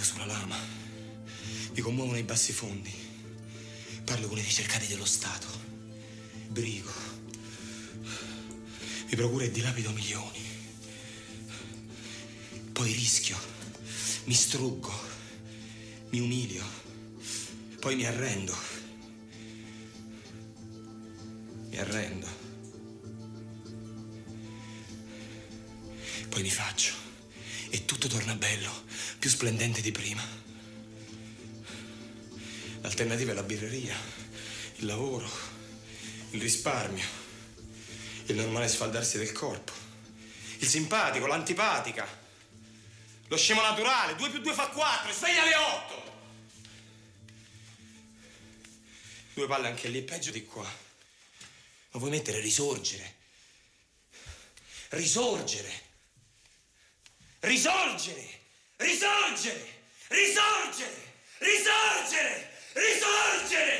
Vivo sulla lama. Mi commuovono i bassi fondi. Parlo con i ricercati dello Stato. Brigo. Mi procuro e dilapido milioni. Poi rischio. Mi struggo. Mi umilio. Poi mi arrendo. Mi arrendo. Poi mi faccio. E tutto torna bello, più splendente di prima. L'alternativa è la birreria, il lavoro, il risparmio, il normale sfaldarsi del corpo, il simpatico, l'antipatica, lo scemo naturale, 2 più 2 fa 4, e sveglia alle 8. 2 palle anche lì, peggio di qua. Ma vuoi mettere risorgere? Risorgere! Risorgere! Risorgere! Risorgere! Risorgere! Risorgere!